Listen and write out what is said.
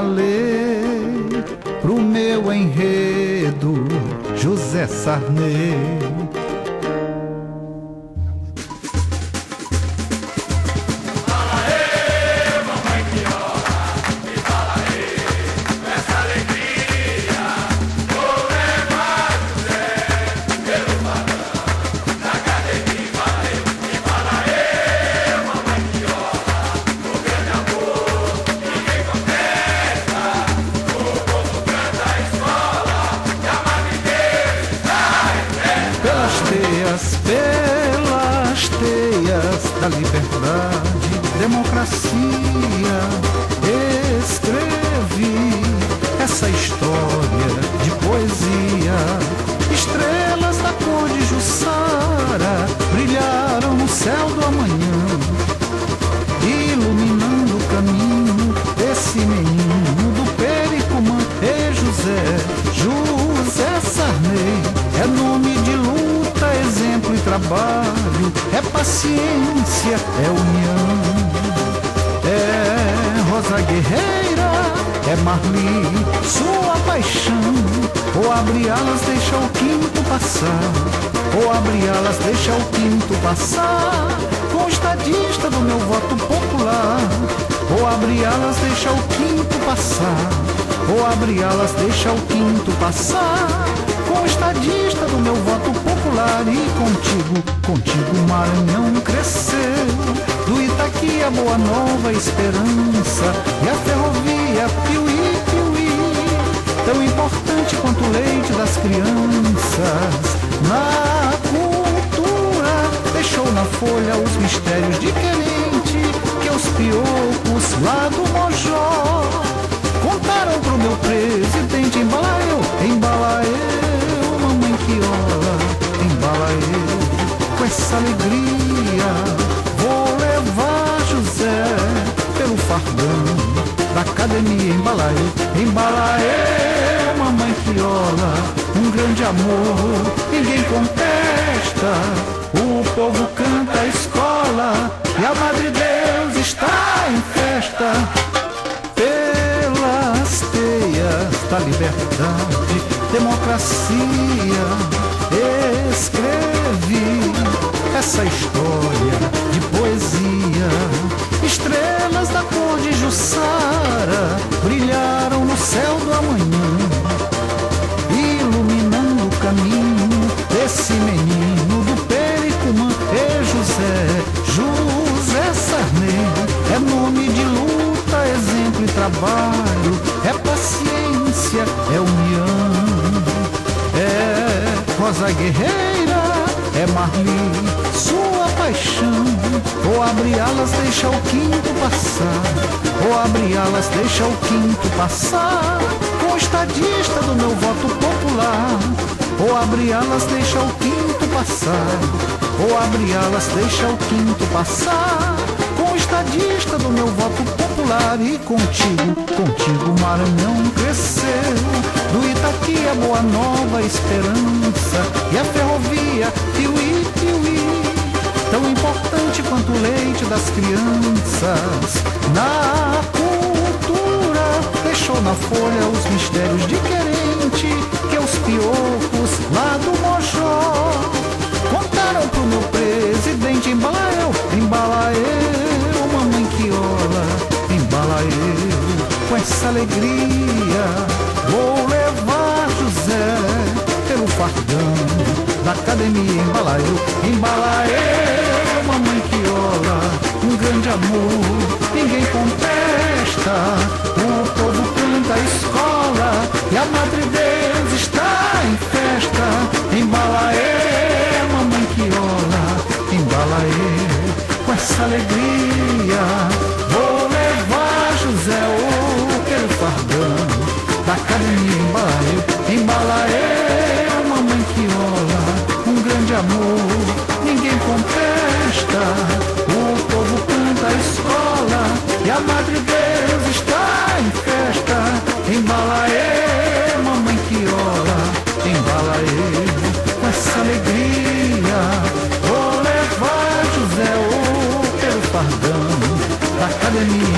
valer pro meu enredo José Sarney. Pelas teias da liberdade, democracia, escrevi essa história de poesia. Estrelas da cor de Jussara brilharam no céu do amanhã, iluminando o caminho desse menino do Pericumã. E José Sarney é nome de luta, exemplo e trabalho, é paciência, é união, é Rosa Guerreira, é Marli, sua paixão. Ou abre alas, deixa o quinto passar, ou abre alas, deixa o quinto passar, com o estadista do meu voto popular. Ou abre alas, deixa o quinto passar, ou abre alas, deixa o quinto passar, com o estadista do meu voto popular. E contigo o Maranhão cresceu, do Itaqui a Boa Nova Esperança, e a ferrovia Piuí, tão importante quanto o leite das crianças. Na cultura deixou na folha os mistérios de Querente, que os piocos lá do Mojó contaram pro meu presidente. Embala eu, mamãe Quiola, embala eu, com essa alegria vou levar José pelo fardão da academia. Embala eu, mamãe Quiola, um grande amor, ninguém contesta. O povo canta a escola e a Madre Deus está em festa. Pelas teias da liberdade, democracia, escrevi essa história de poesia. Estrelas da cor de Jussara brilharam no céu do amanhã, iluminando o caminho desse menino do Pericumã. E José Sarney é nome de luta, exemplo e trabalho, é paciência, é união, é Rosa Guerreira, é Marli, sua paixão. Ou abre alas, deixa o quinto passar, ou abre alas, deixa o quinto passar, com o estadista do meu voto popular. Ou abre alas, deixa o quinto passar, ou abre alas, deixa o quinto passar, com o estadista do meu voto popular. E contigo o Maranhão cresceu, do Itaqui a Boa Nova Esperança, e a ferrovia Piuí, tão importante quanto o leite das crianças. Na cultura deixou na folha os mistérios de Querente, que os piocos lá do Mojó contaram pro meu presidente. Embala eu, mamãe Quiola, embala eu, com essa alegria vou levar José pelo fardão da academia. Embala eu, mamãe Quiola, um grande amor, ninguém contesta. O povo canta a escola e a Madre Deus está em festa. Embala eu, mamãe Quiola, embala eu, com essa alegria vou levar José pelo fardão da academia. Embala eu, mamãe Quiola, um grande amor, ninguém contesta. O povo canta a escola e a Madre Deus está em festa. Embala eu, mamãe Quiola, embala eu, com essa alegria vou levar José pelo fardão da academia.